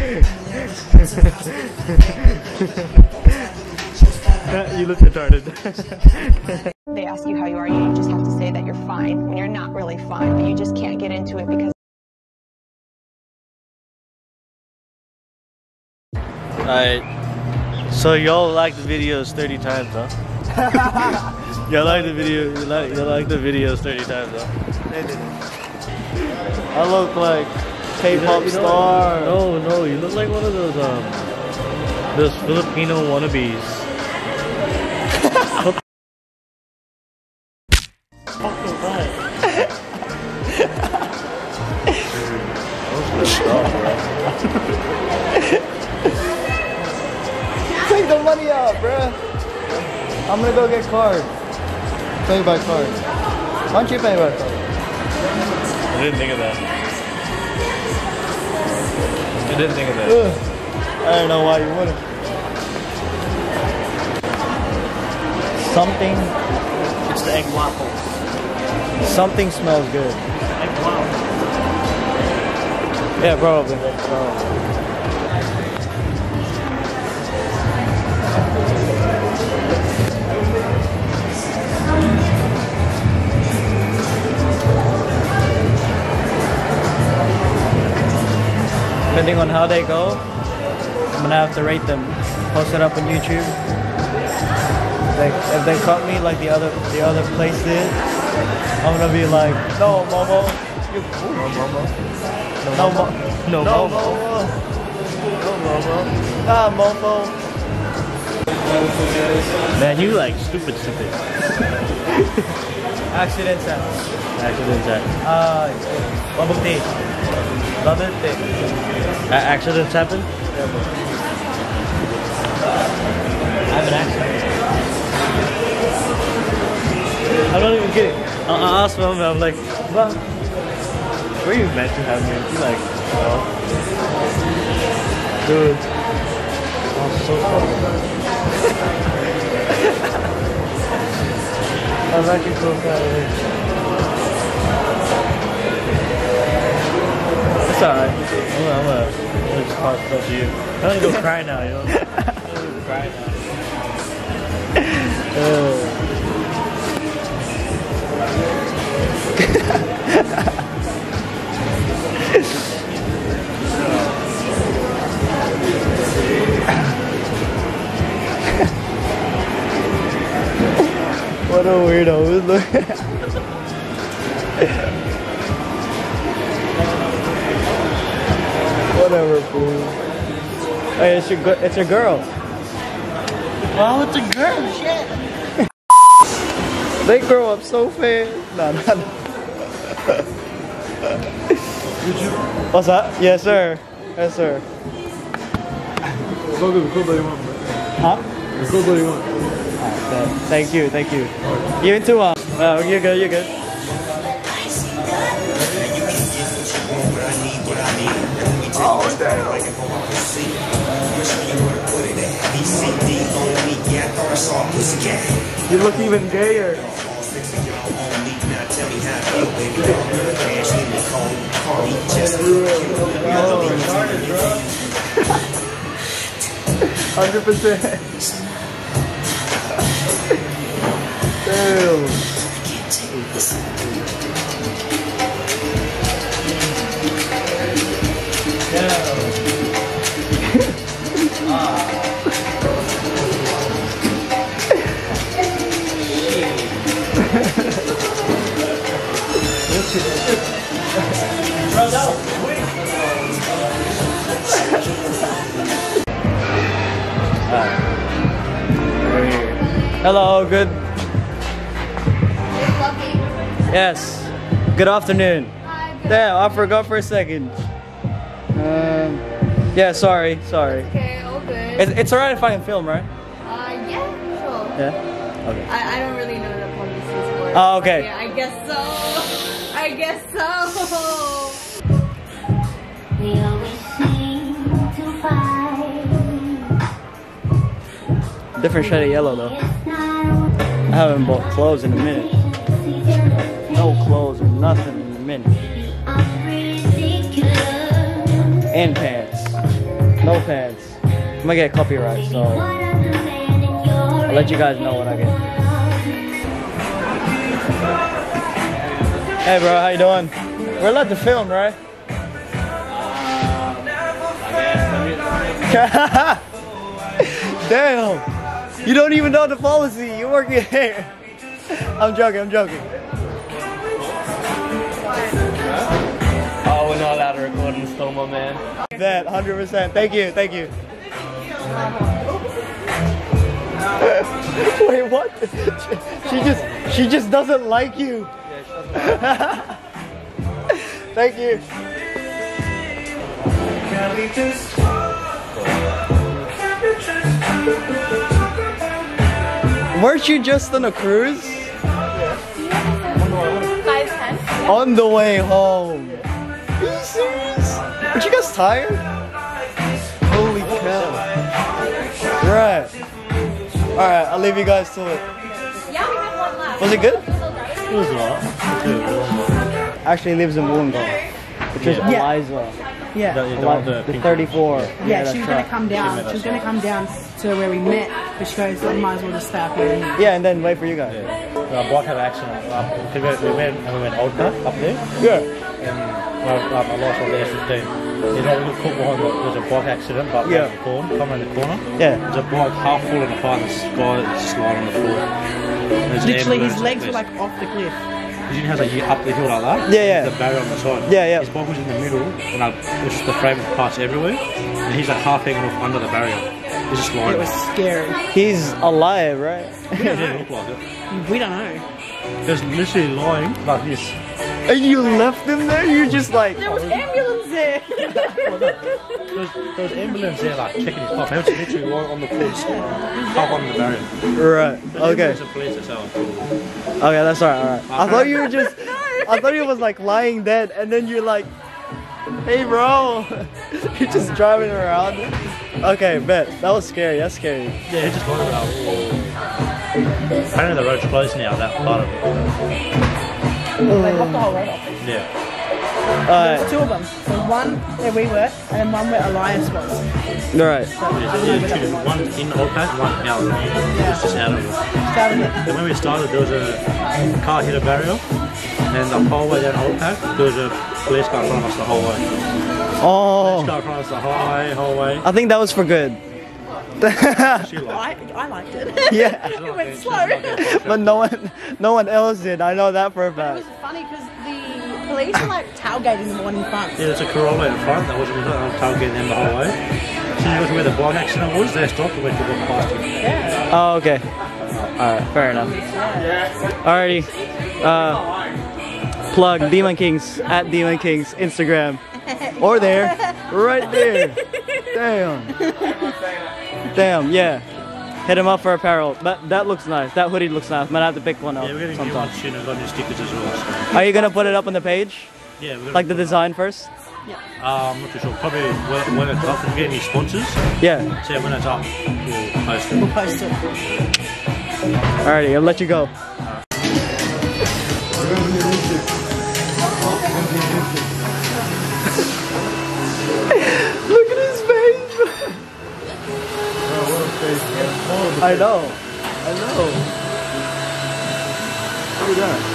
You look retarded. They ask you how you are, you just have to say that you're fine when you're not really fine, but you just can't get into it because... Alright, so y'all like the videos 30 times, huh? Y'all like the video, you like the videos 30 times, huh? They didn't. I look like K-pop star. No, you look like one of those Filipino wannabes. Fucking right. Take the money out, bruh. I'm gonna go get card. Pay by card. Why don't you pay by card? I didn't think of that. I don't know why you wouldn't. Something. It's the egg waffle. Something smells good. Egg waffle. Yeah, probably. Depending on how they go, I'm gonna have to rate them. Post it up on YouTube. If they cut me like the other place did, I'm gonna be like, no, Momo. You cool. No, Momo. No, Momo. No, Momo. Ah, Momo. Man, you like stupid. Accidents happen. Bubble tea. Bubble tea. Accidents happen? Yeah, I have an accident. I'm not even kidding. I asked mom, I'm like, Mom, were you meant to have me? She's like, oh. Dude. I'm so sorry. I'm actually so proud of it. It's alright. I'm gonna just talk to you. I'm gonna go cry now, yo. I'm gonna go cry now. What a weirdo. Whatever, fool. Hey, it's your girl. Well, it's a girl, shit. They grow up so fast. No. What's that? Yes, sir. Yes, sir. Huh? Thank you. You too. You're good. Oh, damn. You look even gayer. $100%. Damn. Hello, good. Yes. Good afternoon. Damn, I forgot for a second. Yeah, sorry. Okay, all good. It's alright if I can film, right? Yeah, sure. Yeah? Okay. I don't really know the policies for it. Oh, okay. Yeah, I guess so. We always seem to fight. Different shade of yellow though. I haven't bought clothes in a minute. No clothes or nothing in a minute. And pants. No pants. I'm gonna get copyright, so I'll let you guys know when I get. Hey bro, how you doing? We're allowed to film, right? Damn! You don't even know the policy. You're working here. I'm joking. I'm joking. Oh, we're not allowed to record in Stoma, man. That 100%. Thank you. Thank you. Wait, what? She just doesn't like you. Thank you. Weren't you just on a cruise? 5:10. On the way home. Are you serious? Aren't you guys tired? Holy cow. Right. Alright, I'll leave you guys to it. Yeah, we have one left. Was it good? It was alright. Actually lives in Wollongong, which is Yeah. Eliza. Yeah. The 34. Yeah, that's she was gonna right. come down. She was gonna come down to where we met, but she goes, I might as well just stay up here. Yeah, and then wait for you guys. Our bike had an accident. We went Old Park up there. Yeah. And I lost all the S15. You know, we got caught behind there's a bike accident, but Yeah. come around the corner. Yeah. There's a bike half falling apart and this guy just lying on the floor. There's an Literally, his ambulance legs were at like off the cliff. Because you know how like, you up the hill like that? Yeah, yeah. There's a barrier on the side. Yeah, yeah. His bike was in the middle and I pushed the frame parts everywhere. And he's like half hanging off under the barrier. He's just lying. It was scary. He's alive, right? He didn't look like it. We don't know. He was literally lying like this. And you left him there? You're just like... There was ambulance there. There was ambulance there like checking his pulse. He was literally lying on the floor, half under the barrier. Right, okay. There's a police or something. Okay, that's alright. I thought you were just... I thought you was like lying dead and then you're like... Hey bro! You're just driving around. Okay, bet. That was scary. That's scary. Yeah, he just wanted out. Apparently the road's closed now, that part of it. They blocked the whole road off. Yeah. There's two of them. So one where we were, and then one where Elias was. Alright. One in Old Park, one out. It's just out of it. Started it. And when we started, there was a car hit a barrier, and the whole way down Old Park, there was a police car in front of us the whole way. Oh. Police car in front of us the whole way. I think that was for good. She liked it. I liked it. Yeah. It went slow. But no one else did. I know that for a It fact. was funny because the police were like tailgating the one in front. Yeah, there's a Corolla in front that was tailgating them the whole way. So you look where the bike accident was, they stopped and went to walk past him. Yeah. Oh, okay. Alright, fair enough. Alrighty. Plug Demon Kings at Demon Kings Instagram. Or there. Right there. Damn. Damn, yeah. Hit him up for apparel. That looks nice. That hoodie looks nice. Might have to pick one up. Yeah, we're going to get one soon and got new stickers as well. So. Are you gonna put it up on the page? Yeah, we're gonna Like the design first? I'm not too sure. Probably when it's up, if we get any sponsors. Yeah. So yeah, when it's up, we'll post it. We'll post it. Alrighty, I'll let you go. Look at his face! I know. Look at that.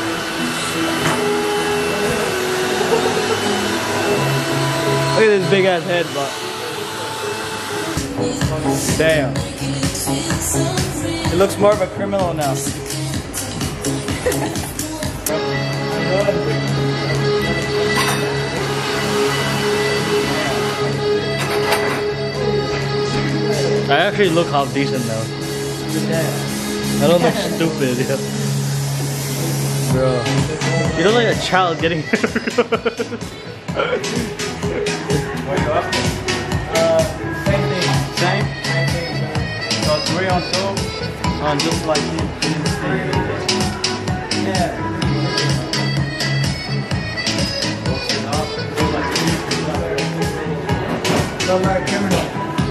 Look at this big ass head, but damn. He looks more of a criminal now. I actually look half decent now. I don't look stupid. Yeah. Bro, you look like a child getting same thing. Same thing. So 3 on 2, just like you. Yeah. Look like a criminal.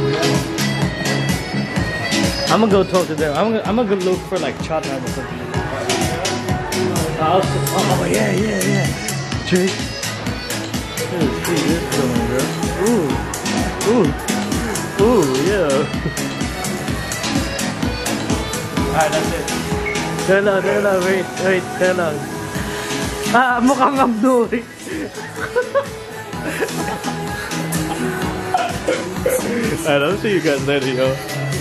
I'm gonna go talk to them. I'm gonna go look for like chat time or something. Oh yeah. Jake. Let's see this going, bro. Ooh. Ooh, yeah. Alright, that's it. Turn on, wait, turn on. Ah, mukhang Abdul. Alright, I'll see you guys later, yo.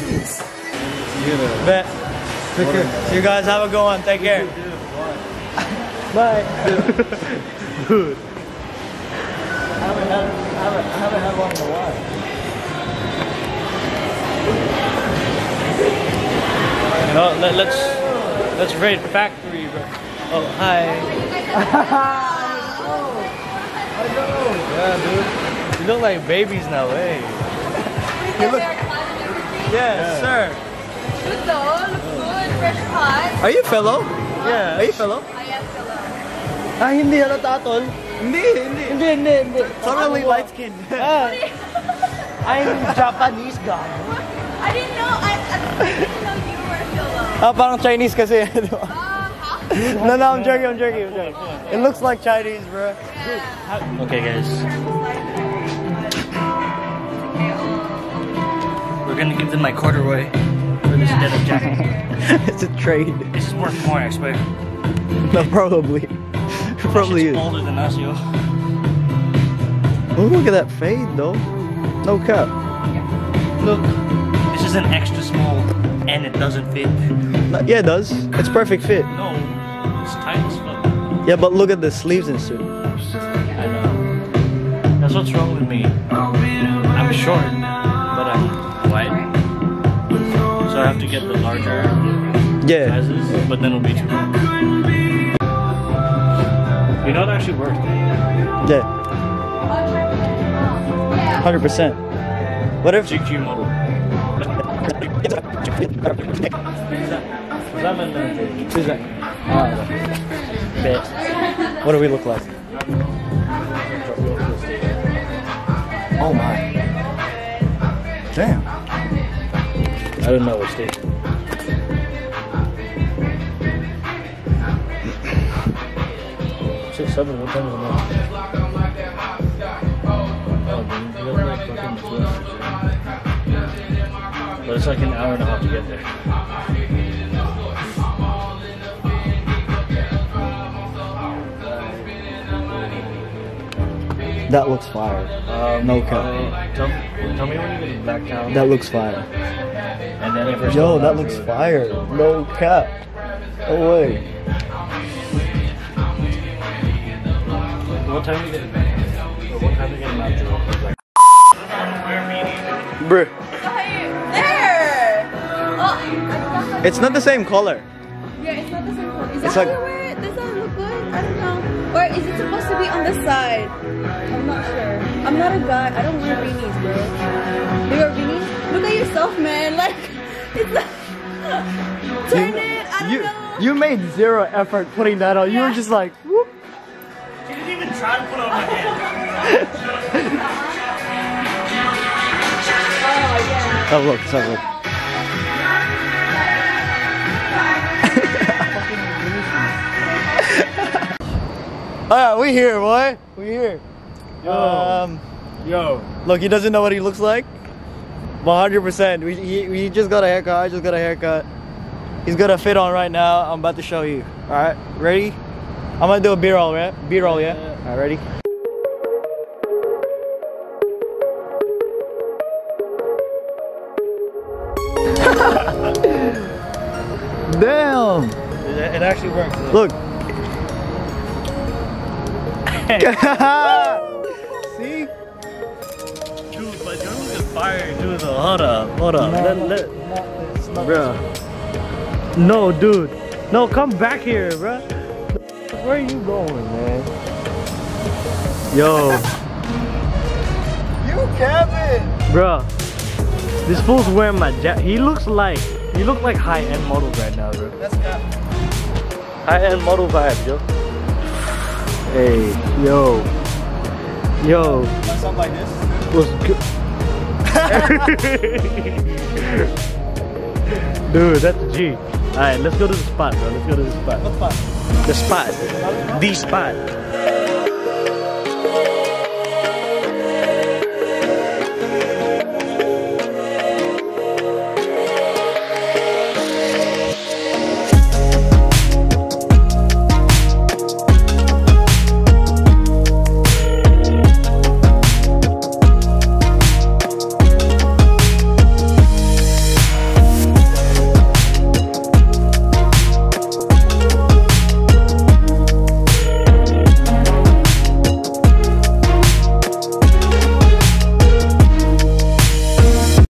Bet. See you guys, have a good one. Take care. Bye. Dude. I haven't had one in a while. You know, let's raid factory, bro. Oh, hi. Yeah, dude. You look like babies now, hey. You look. Yes, sir. Good though, look good, fresh cut. Are you fellow? Yeah. Are you fellow? I am fellow. Ah, hindi halata tol. Hindi. Totally light skin. I'm Japanese guy. I didn't know, I didn't know you were fellow. Ah, parang Chinese kasi. Huh? No, I'm joking. It looks like Chinese, bro. Yeah. Okay, guys. We're gonna give them my corduroy for this denim jacket. It's a trade. This is worth more, I swear. No, probably. Probably It's is. older than us, yo. Oh, look at that fade, though. No cap. Look, this is an extra small, and it doesn't fit. Yeah, it does. It's perfect fit. No, it's tight as fuck. Yeah, but look at the sleeves and shit. I know. That's what's wrong with me. I'm short, but I'm wide. So I have to get the larger Yeah. sizes, but then it'll be too long. You know, it actually works. Yeah. 100%. What if? GQ model. Who's that? Bet. What do we look like? Oh my. Damn. I don't know what state. 6, 7, what time is it now? But it's like an hour and a half to get there. That looks fire. No cap. Tell me when you get back down. That looks fire. And then if Yo, that looks fire. No cap. No way. What time you get back? What time you get back? Bruh. There! Oh, It's not the same color. yeah, it's not the same color. Is It's that like- how you wear it? Does that look good? I don't know. Or is it supposed to be on the side? I'm not sure. I'm not a guy. I don't wear beanies, bro. Do you wear beanies? Look at yourself, man. Like, it's like... Turn it. I don't know. You made zero effort putting that on. You were Yeah. just like, whoop. You didn't even try to put on my head. Oh look, so look. Alright, we here, boy. We here. Yo. Look, he doesn't know what he looks like. 100%. We just got a haircut. I just got a haircut. He's got a fit on right now. I'm about to show you. Alright, ready? I'm gonna do a B-roll, right? B-roll, yeah? Alright, ready? Damn! It actually works. Look. See? Dude, but your look is fire, dude. Hold up. Bruh. No, dude. No, come back here, bruh. Where are you going, man? Yo. You, Kevin! Bruh. This fool's wearing my jacket. He looks like high-end model right now, bro. That's Cap. High-end model vibe, yo. Hey, yo. Something like this. What's good? Dude, that's a G. Alright, let's go to the spot, bro. Let's go to the spot. What spot? The spot. The spot.